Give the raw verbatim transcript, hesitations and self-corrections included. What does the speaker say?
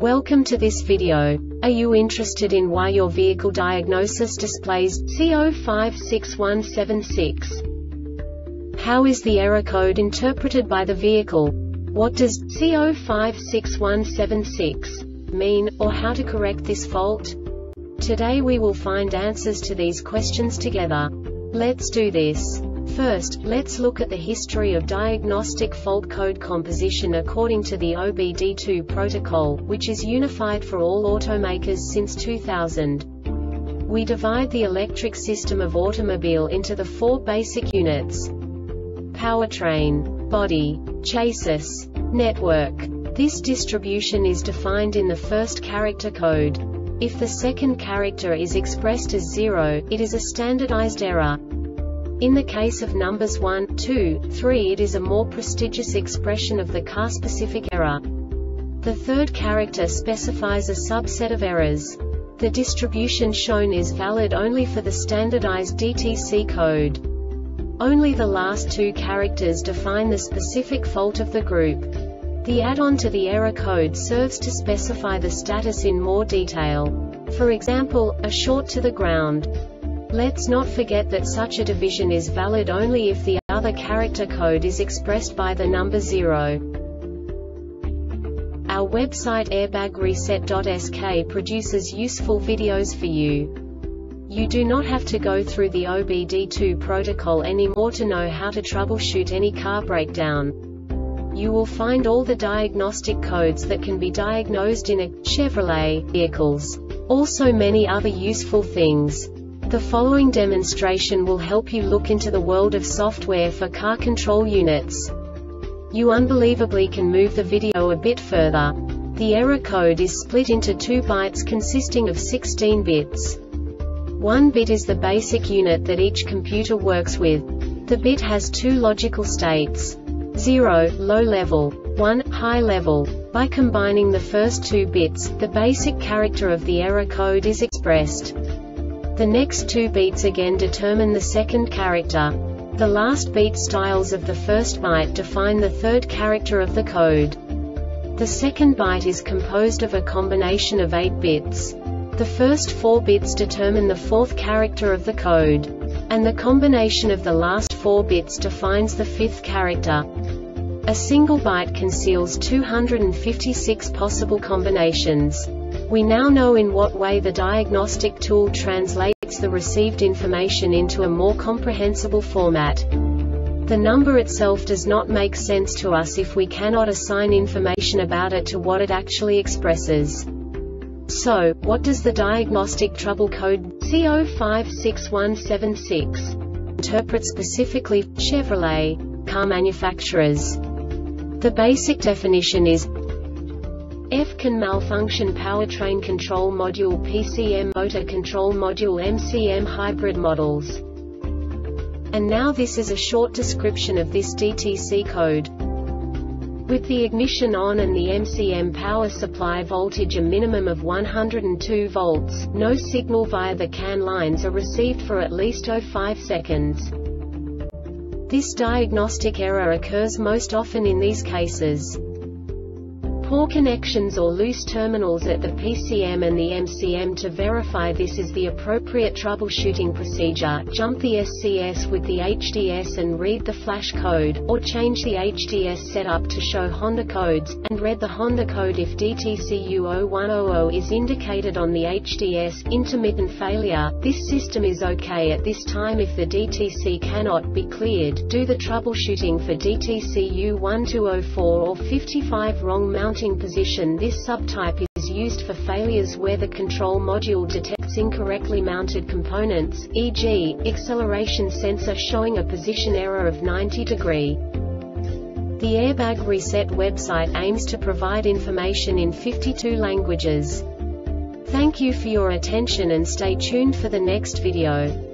Welcome to this video. Are you interested in why your vehicle diagnosis displays C zero five six one seven six? How is the error code interpreted by the vehicle? What does C zero five six one seven six mean, or how to correct this fault? Today we will find answers to these questions together. Let's do this. First, let's look at the history of diagnostic fault code composition according to the O B D two protocol, which is unified for all automakers since two thousand. We divide the electric system of automobile into the four basic units: powertrain, body, chassis, network. This distribution is defined in the first character code. If the second character is expressed as zero, it is a standardized error. In the case of numbers one, two, three, it is a more prestigious expression of the car-specific error. The third character specifies a subset of errors. The distribution shown is valid only for the standardized D T C code. Only the last two characters define the specific fault of the group. The add-on to the error code serves to specify the status in more detail. For example, a short to the ground. Let's not forget that such a division is valid only if the other character code is expressed by the number zero. Our website airbag reset dot S K produces useful videos for you. You do not have to go through the O B D two protocol anymore to know how to troubleshoot any car breakdown. You will find all the diagnostic codes that can be diagnosed in a Chevrolet vehicles. Also many other useful things. The following demonstration will help you look into the world of software for car control units. You unbelievably can move the video a bit further. The error code is split into two bytes consisting of sixteen bits. One bit is the basic unit that each computer works with. The bit has two logical states: zero, low level, one, high level. By combining the first two bits, the basic character of the error code is expressed. The next two beats again determine the second character. The last beat styles of the first byte define the third character of the code. The second byte is composed of a combination of eight bits. The first four bits determine the fourth character of the code. And the combination of the last four bits defines the fifth character. A single byte conceals two hundred fifty-six possible combinations. We now know in what way the diagnostic tool translates the received information into a more comprehensible format. The number itself does not make sense to us if we cannot assign information about it to what it actually expresses. So, what does the diagnostic trouble code C zero five six one seven six interpret specifically for Chevrolet car manufacturers? The basic definition is: F can malfunction powertrain control module P C M motor control module M C M hybrid models. And now this is a short description of this D T C code. With the ignition on and the M C M power supply voltage a minimum of one hundred two volts, no signal via the C A N lines are received for at least zero point zero five seconds. This diagnostic error occurs most often in these cases: poor connections or loose terminals at the P C M and the M C M. To verify this is the appropriate troubleshooting procedure, jump the S C S with the H D S and read the flash code, or change the H D S setup to show Honda codes, and read the Honda code if D T C U zero one zero zero is indicated on the H D S. Intermittent failure: this system is OK at this time. If the D T C cannot be cleared, do the troubleshooting for D T C U one two zero four or fifty-five. Wrong mounting position: this subtype is used for failures where the control module detects incorrectly mounted components, for example, acceleration sensor showing a position error of ninety degrees. The Airbag Reset website aims to provide information in fifty-two languages. Thank you for your attention and stay tuned for the next video.